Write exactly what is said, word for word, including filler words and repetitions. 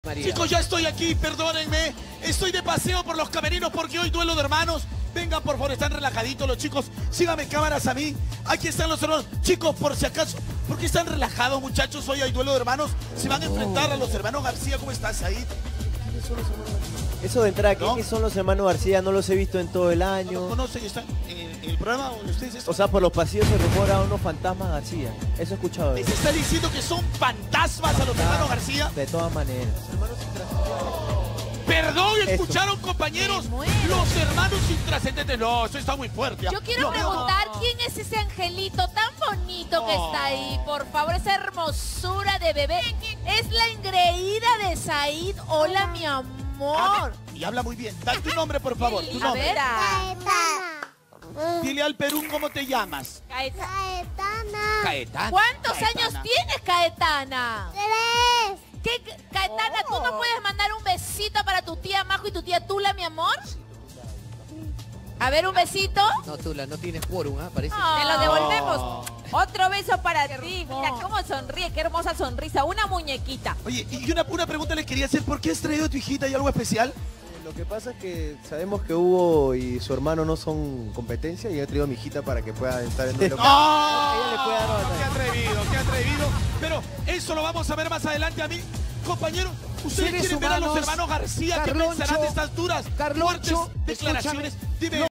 María. Chicos, ya estoy aquí, perdónenme. Estoy de paseo por los camerinos porque hoy duelo de hermanos. Vengan, por favor, están relajaditos los chicos. Síganme cámaras a mí. Aquí están los hermanos. Chicos, por si acaso, ¿por qué están relajados, muchachos? Hoy hay duelo de hermanos. Se van a enfrentar a los hermanos García. ¿Cómo estás ahí? ¿Quiénes son los hermanos García? Eso de entrar aquí, ¿No? que son los hermanos García, no los he visto en todo el ¿No año. los conocen? ¿Están en el, en el programa donde ustedes están? O sea, por los pasillos se rumora unos fantasmas García. Eso he escuchado. ¿Les está diciendo que son fantasmas a los hermanos García? De todas maneras. Perdón, Esto. ¿escucharon, compañeros? Me muero. Los hermanos intrascendentes. No, eso está muy fuerte. Yo quiero No. preguntar quién es ese angelito tan bonito que está ahí. Por favor, esa hermosura de bebé. Es la engreída de Said. Hola, mi A amor. ver, y habla muy bien. Da tu nombre, por favor. Tu A nombre. ver. Dile al Perú cómo te llamas. Caetana. Caetano. ¿Cuántos Caetana. años tienes, Caetana? Tres. ¿Qué, Caetana, tú no puedes mandar un besito para tu tía Majo y tu tía Tula, mi amor? A ver, un besito. No, Tula, no tienes quórum, ¿ah? Parece. Ah. Te lo devolvemos. Otro beso para Qué ti. hermoso. Mira cómo sonríe, qué hermosa sonrisa. Una muñequita. Oye, y una, una pregunta le quería hacer. ¿Por qué has traído a tu hijita y algo especial? Lo que pasa es que sabemos que Hugo y su hermano no son competencia y he traído a mi hijita para que pueda estar en duelo. ¡No! Ella le puede dar batalla. ¡Qué atrevido, qué atrevido! Pero eso lo vamos a ver más adelante a mí. Compañeros, ¿ustedes Seres quieren ver a los humanos, hermanos García? ¿Qué Carloncho, pensarán de estas duras, Carloncho, fuertes declaraciones? Dime.